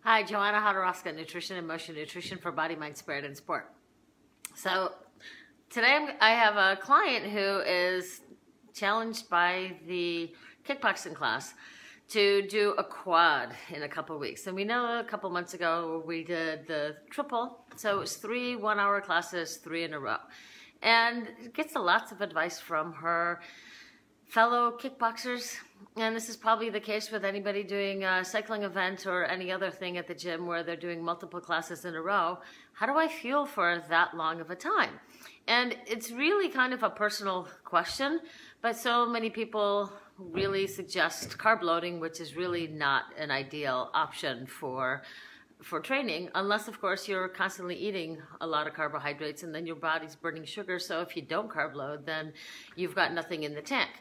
Hi, Joanna Hodorowska, Nutrition and Motion Nutrition for Body, Mind, Spirit, and Sport. So today I have a client who is challenged by the kickboxing class to do a quad in a couple of weeks. And we know a couple months ago we did the triple, so it was 3 one-hour classes, 3 in a row. And gets lots of advice from her fellow kickboxers, and this is probably the case with anybody doing a cycling event or any other thing at the gym where they're doing multiple classes in a row. How do I fuel for that long of a time? And it's really kind of a personal question, but so many people really suggest carb loading, which is really not an ideal option for training, unless of course you're constantly eating a lot of carbohydrates and then your body's burning sugar. So if you don't carb load, then you've got nothing in the tank.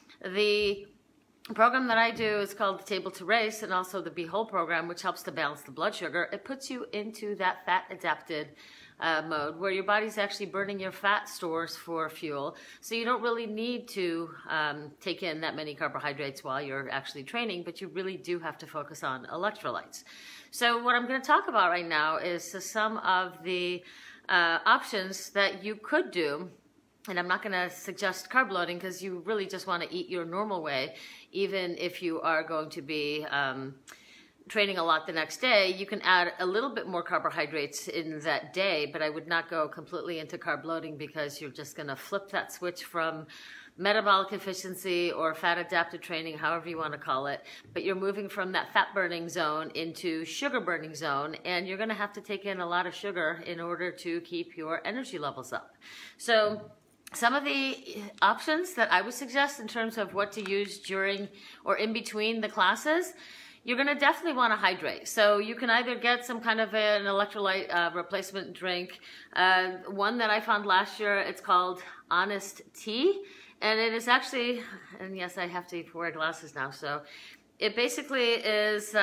The program that I do is called the Table to Race, and also the Be Whole program, which helps to balance the blood sugar. It puts you into that fat adapted mode where your body's actually burning your fat stores for fuel. So you don't really need to take in that many carbohydrates while you're actually training, but you really do have to focus on electrolytes. So what I'm going to talk about right now is some of the options that you could do. And I'm not going to suggest carb loading because you really just want to eat your normal way. Even if you are going to be training a lot the next day, you can add a little bit more carbohydrates in that day, but I would not go completely into carb loading because you're just going to flip that switch from metabolic efficiency or fat adapted training, however you want to call it, but you're moving from that fat burning zone into sugar burning zone, and you're going to have to take in a lot of sugar in order to keep your energy levels up. So some of the options that I would suggest in terms of what to use during or in between the classes, you're going to definitely want to hydrate. So you can either get some kind of an electrolyte replacement drink. One that I found last year, it's called Honest Tea. And it is actually, and yes, I have to wear glasses now, so it basically is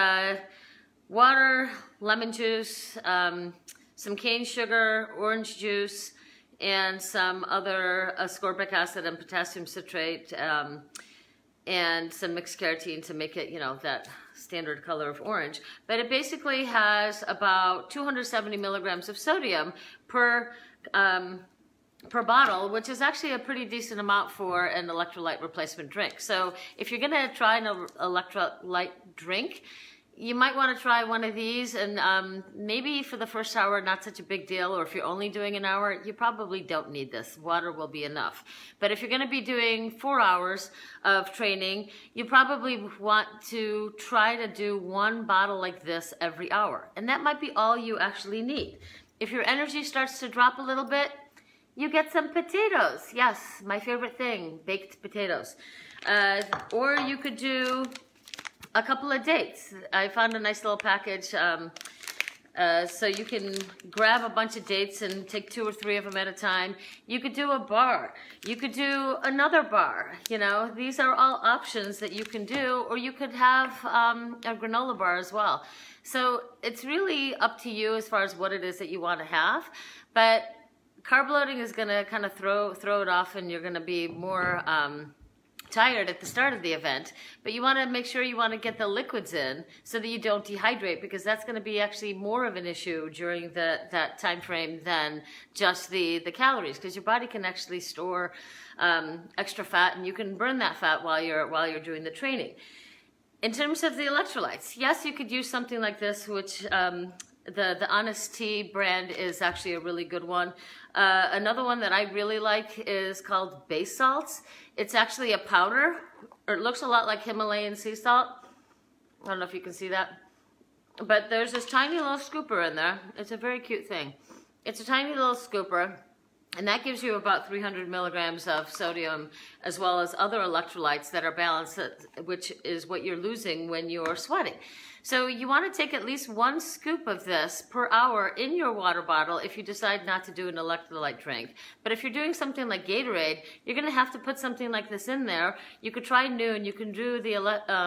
water, lemon juice, some cane sugar, orange juice, and some other ascorbic acid and potassium citrate, and some mixed carotene to make it, you know, that standard color of orange. But it basically has about 270 milligrams of sodium per bottle, which is actually a pretty decent amount for an electrolyte replacement drink. So if you're going to try an electrolyte drink, you might want to try one of these, and maybe for the first hour, not such a big deal, or if you're only doing an hour, you probably don't need this. Water will be enough. But if you're going to be doing 4 hours of training, you probably want to try to do 1 bottle like this every hour. And that might be all you actually need. If your energy starts to drop a little bit, you get some potatoes. Yes, my favorite thing, baked potatoes. Or you could do a couple of dates. I found a nice little package, so you can grab a bunch of dates and take 2 or 3 of them at a time. You could do a bar. You could do another bar. You know, these are all options that you can do, or you could have a granola bar as well. So it's really up to you as far as what it is that you want to have, but carb loading is going to kind of throw it off, and you're going to be more tired at the start of the event, but you want to make sure you want to get the liquids in so that you don't dehydrate, because that's going to be actually more of an issue during that time frame than just the calories, because your body can actually store extra fat, and you can burn that fat while you're doing the training. In terms of the electrolytes, yes, you could use something like this, which the Honest Tea brand is actually a really good one. Another one that I really like is called Base Salts. It's actually a powder, or it looks a lot like Himalayan sea salt. I don't know if you can see that. But there's this tiny little scooper in there. It's a very cute thing. It's a tiny little scooper, and that gives you about 300 milligrams of sodium, as well as other electrolytes that are balanced, which is what you're losing when you're sweating. So you want to take at least 1 scoop of this per hour in your water bottle if you decide not to do an electrolyte drink. But if you're doing something like Gatorade, you're going to have to put something like this in there. You could try Noon. You can do the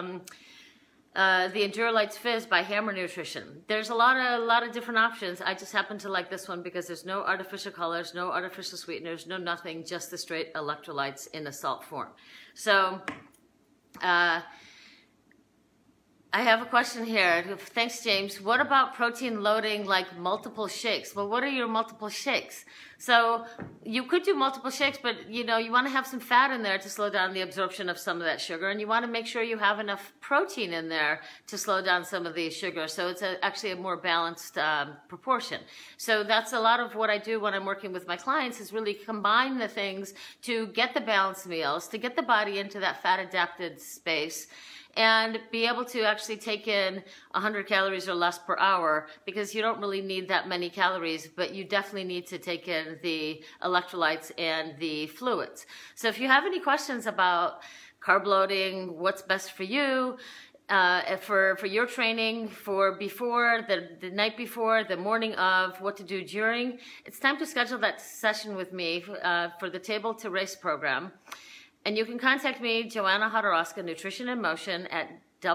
Endurolites Fizz by Hammer Nutrition. There's a lot of different options. I just happen to like this one because there's no artificial colors, no artificial sweeteners, no nothing, just the straight electrolytes in a salt form. So I have a question here. Thanks, James. What about protein loading, like multiple shakes? Well, what are your multiple shakes? So you could do multiple shakes, but you want to have some fat in there to slow down the absorption of some of that sugar, and you want to make sure you have enough protein in there to slow down some of the sugar. So it's actually a more balanced proportion. So that's a lot of what I do when I'm working with my clients, is really combine the things to get the balanced meals, to get the body into that fat adapted space, and be able to actually take in 100 calories or less per hour, because you don't really need that many calories, but you definitely need to take in the electrolytes and the fluids. So if you have any questions about carb loading, what's best for you, for your training, for before, the night before, the morning of, what to do during, it's time to schedule that session with me for the Table to Race program. And you can contact me, Joanna Hodorowska, Nutrition in Motion, at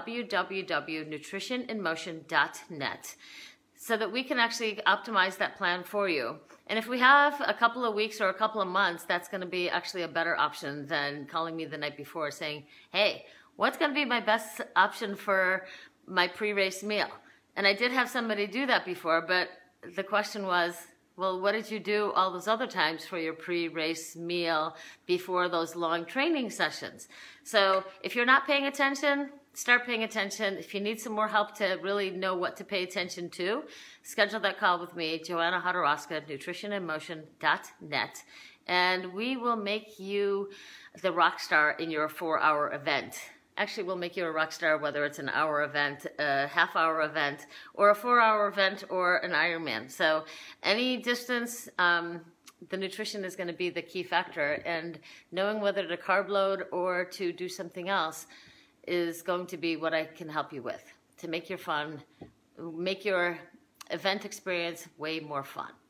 www.nutritioninmotion.net, so that we can actually optimize that plan for you. And if we have a couple of weeks or a couple of months, that's going to be actually a better option than calling me the night before saying, hey, what's going to be my best option for my pre-race meal? And I did have somebody do that before, but the question was, well, what did you do all those other times for your pre-race meal before those long training sessions? So if you're not paying attention, start paying attention. If you need some more help to really know what to pay attention to, schedule that call with me, Joanna Hodorowska, nutritioninmotion.net, and we will make you the rock star in your 4-hour event. Actually, we'll make you a rock star whether it's an hour event, a half-hour event, or a 4-hour event, or an Ironman. So any distance, the nutrition is going to be the key factor, and knowing whether to carb load or to do something else is going to be what I can help you with to make your event experience way more fun.